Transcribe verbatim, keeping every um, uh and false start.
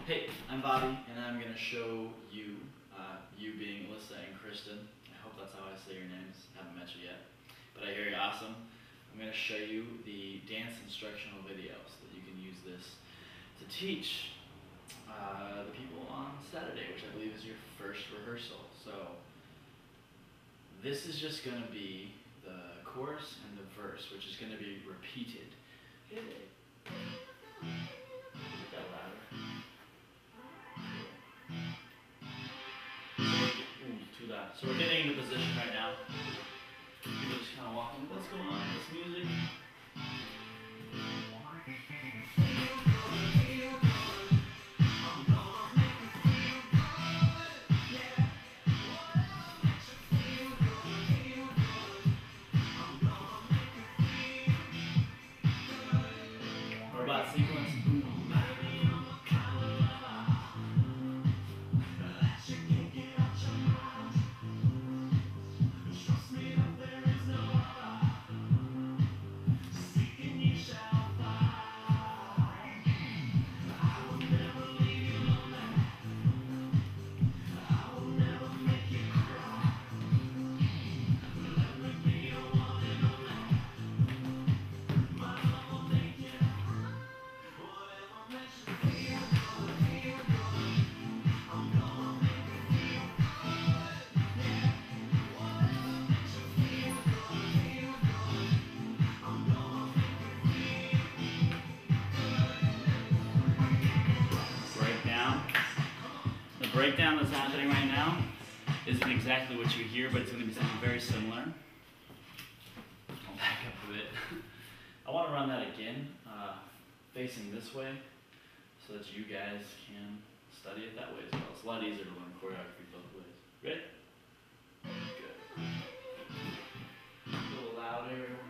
Hey, I'm Bobby, and I'm going to show you, uh, you being Alyssa and Kristen. I hope that's how I say your names. I haven't met you yet, but I hear you're awesome. I'm going to show you the dance instructional video so that you can use this to teach uh, the people on Saturday, which I believe is your first rehearsal. So this is just going to be the chorus and the verse, which is going to be repeated. Hit it. Make that louder. Ooh, too loud. So we're getting into position right now. People just kind of walking. What's going on with this music? We're about sequence. The breakdown that's happening right now isn't exactly what you hear, but it's going to be something very similar. I'll back up a bit. I want to run that again, uh, facing this way, so that you guys can study it that way as well. It's a lot easier to learn choreography both ways. Ready? Good. A little louder.